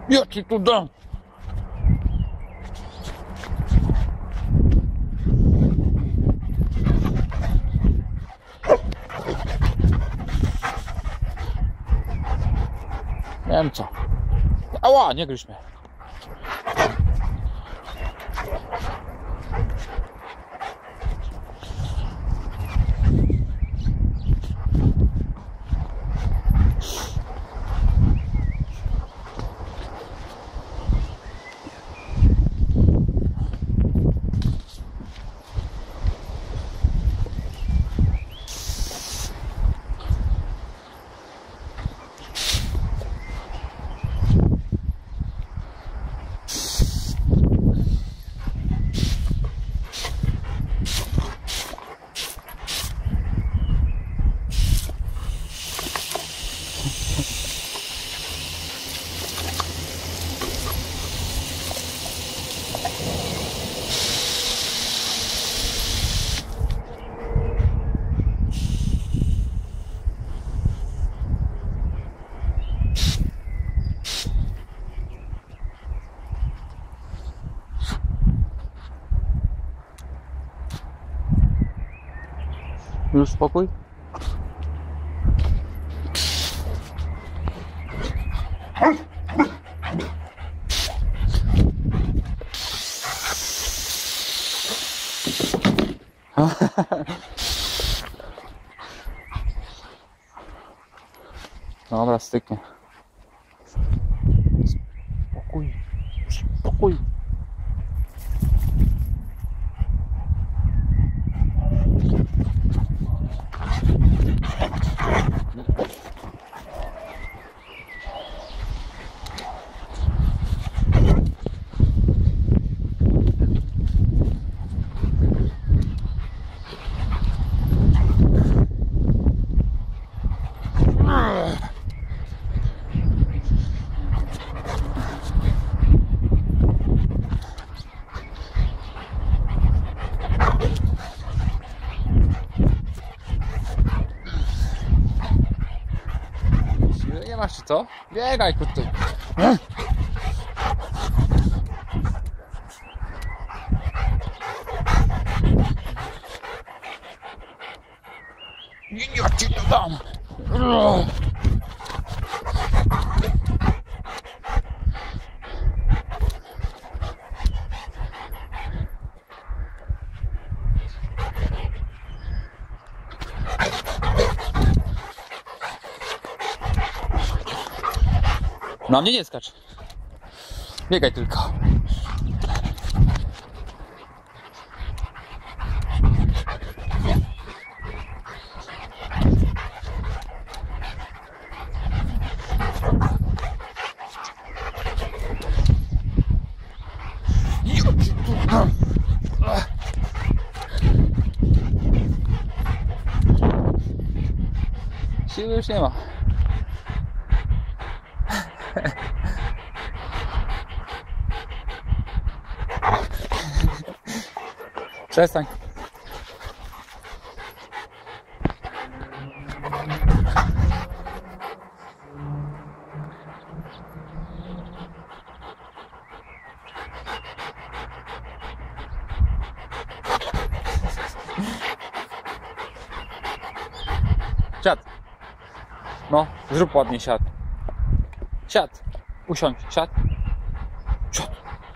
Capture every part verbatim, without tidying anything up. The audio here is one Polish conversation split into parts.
Ja ci tu dam. Nie wiem co. Ała, nie gryź mnie. Już spokój? Dobra, styknie. Spokój, spokój. Nie masz czy co? Biegaj tutaj. Ja ci to dam. Na mnie nie skacz. Biegaj tylko. Siły już nie ma. Przestań. Siad. No, zrób ładnie siad. Siad. Usiądź. Siad. Siad.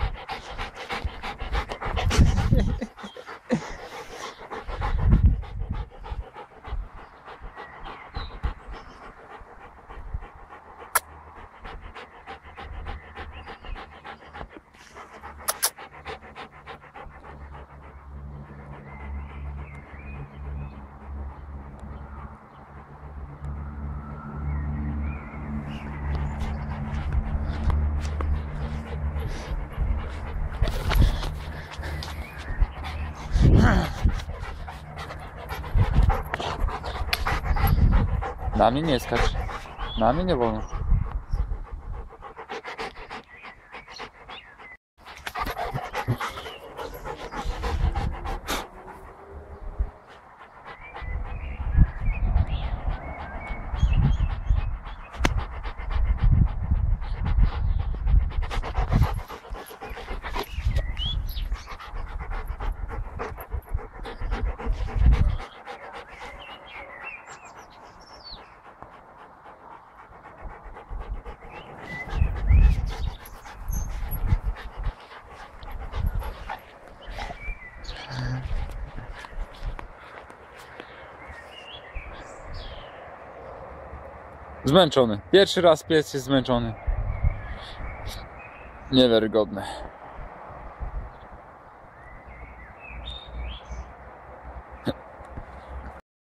Na mnie nie skacz. Na mnie nie wolno. Zmęczony. Pierwszy raz pies jest zmęczony. Niewiarygodne.